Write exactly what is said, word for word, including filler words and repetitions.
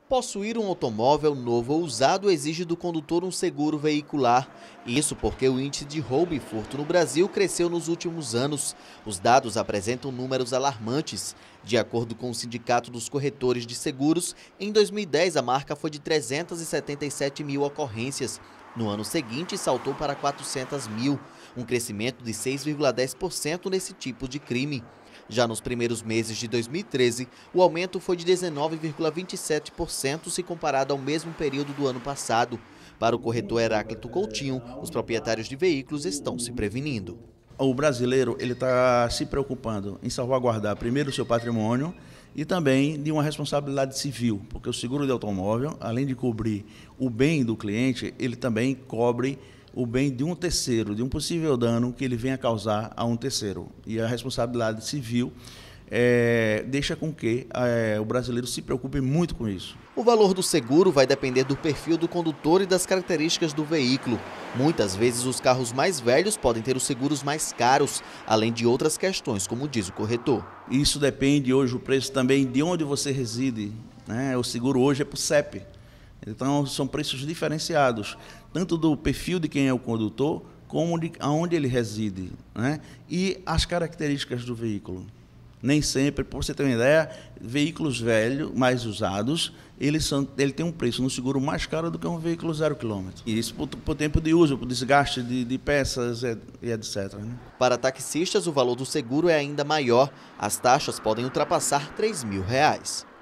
Possuir um automóvel novo ou usado exige do condutor um seguro veicular. Isso porque o índice de roubo e furto no Brasil cresceu nos últimos anos. Os dados apresentam números alarmantes. De acordo com o Sindicato dos Corretores de Seguros, em dois mil e dez a marca foi de trezentas e setenta e sete mil ocorrências. No ano seguinte, saltou para quatrocentas mil, um crescimento de seis vírgula dez por cento nesse tipo de crime. Já nos primeiros meses de dois mil e treze, o aumento foi de dezenove vírgula vinte e sete por cento se comparado ao mesmo período do ano passado. Para o corretor Heráclito Coutinho, os proprietários de veículos estão se prevenindo. O brasileiro ele está se preocupando em salvaguardar primeiro o seu patrimônio e também de uma responsabilidade civil, porque o seguro de automóvel, além de cobrir o bem do cliente, ele também cobre o bem de um terceiro, de um possível dano que ele venha causar a um terceiro. E a responsabilidade civil é, deixa com que é, o brasileiro se preocupe muito com isso. O valor do seguro vai depender do perfil do condutor e das características do veículo. Muitas vezes os carros mais velhos podem ter os seguros mais caros, além de outras questões, como diz o corretor. Isso depende hoje o preço também de onde você reside, né? O seguro hoje é por C E P. Então, são preços diferenciados, tanto do perfil de quem é o condutor, como de onde ele reside, né? E as características do veículo. Nem sempre, por você ter uma ideia, veículos velhos, mais usados, eles são, ele tem um preço no seguro mais caro do que um veículo zero quilômetro. E isso por, por tempo de uso, por desgaste de, de peças e etcétera. Né? Para taxistas, o valor do seguro é ainda maior. As taxas podem ultrapassar três mil reais.